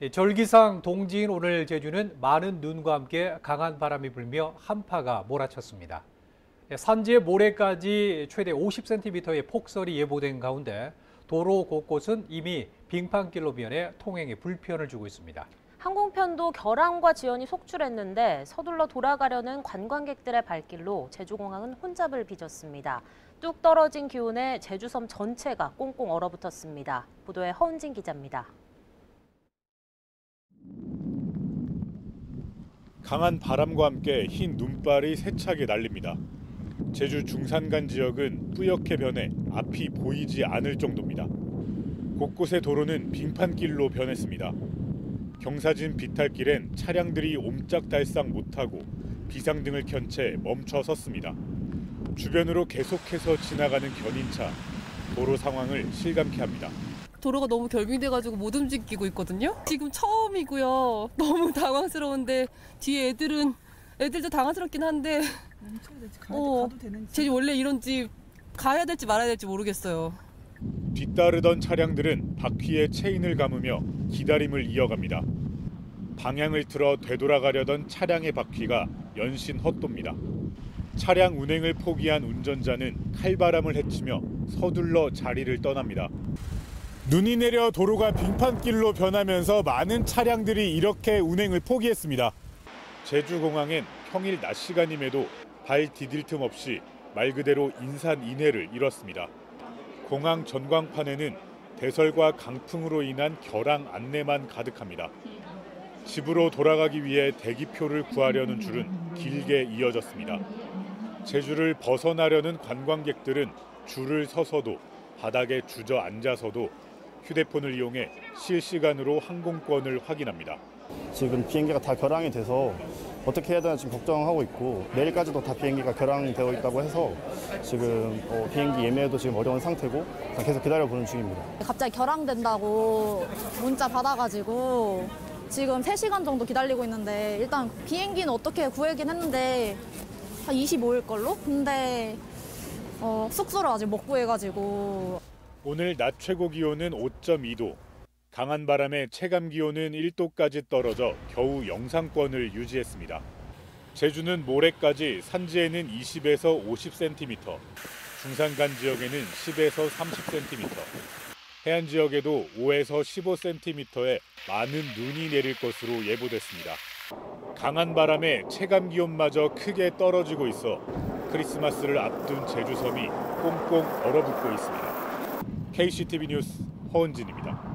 절기상 동지인 오늘 제주는 많은 눈과 함께 강한 바람이 불며 한파가 몰아쳤습니다. 산지의 모레까지 최대 50cm의 폭설이 예보된 가운데 도로 곳곳은 이미 빙판길로 변해 통행에 불편을 주고 있습니다. 항공편도 결항과 지연이 속출했는데 서둘러 돌아가려는 관광객들의 발길로 제주공항은 혼잡을 빚었습니다. 뚝 떨어진 기온에 제주섬 전체가 꽁꽁 얼어붙었습니다. 보도에 허은진 기자입니다. 강한 바람과 함께 흰 눈발이 세차게 날립니다. 제주 중산간 지역은 뿌옇게 변해 앞이 보이지 않을 정도입니다. 곳곳의 도로는 빙판길로 변했습니다. 경사진 비탈길엔 차량들이 옴짝달싹 못하고 비상등을 켠 채 멈춰 섰습니다. 주변으로 계속해서 지나가는 견인차, 도로 상황을 실감케 합니다. 도로가 너무 결빙돼가지고 못 움직이고 있거든요. 지금 처음이고요. 너무 당황스러운데 뒤에 애들도 당황스럽긴 한데 가도 되는지. 제주 원래 이런지 가야 될지 말아야 될지 모르겠어요. 뒤따르던 차량들은 바퀴에 체인을 감으며 기다림을 이어갑니다. 방향을 틀어 되돌아가려던 차량의 바퀴가 연신 헛돕니다. 차량 운행을 포기한 운전자는 칼바람을 헤치며 서둘러 자리를 떠납니다. 눈이 내려 도로가 빙판길로 변하면서 많은 차량들이 이렇게 운행을 포기했습니다. 제주공항엔 평일 낮 시간임에도 발 디딜 틈 없이 말 그대로 인산인해를 이뤘습니다. 공항 전광판에는 대설과 강풍으로 인한 결항 안내만 가득합니다. 집으로 돌아가기 위해 대기표를 구하려는 줄은 길게 이어졌습니다. 제주를 벗어나려는 관광객들은 줄을 서서도 바닥에 주저앉아서도 휴대폰을 이용해 실시간으로 항공권을 확인합니다. 지금 비행기가 다 결항이 돼서 어떻게 해야 되나 지금 걱정하고 있고 내일까지도 다 비행기가 결항되어 있다고 해서 지금 비행기 예매도 지금 어려운 상태고 계속 기다려보는 중입니다. 갑자기 결항된다고 문자 받아가지고 지금 3시간 정도 기다리고 있는데 일단 비행기는 어떻게 구하긴 했는데 한 25일 걸로? 근데 숙소를 아직 못 구해가지고 오늘 낮 최고 기온은 5.2도, 강한 바람에 체감 기온은 1도까지 떨어져 겨우 영상권을 유지했습니다. 제주는 모레까지 산지에는 20에서 50cm, 중산간 지역에는 10에서 30cm, 해안 지역에도 5에서 15cm의 많은 눈이 내릴 것으로 예보됐습니다. 강한 바람에 체감 기온마저 크게 떨어지고 있어 크리스마스를 앞둔 제주섬이 꽁꽁 얼어붙고 있습니다. KCTV 뉴스 허은진입니다.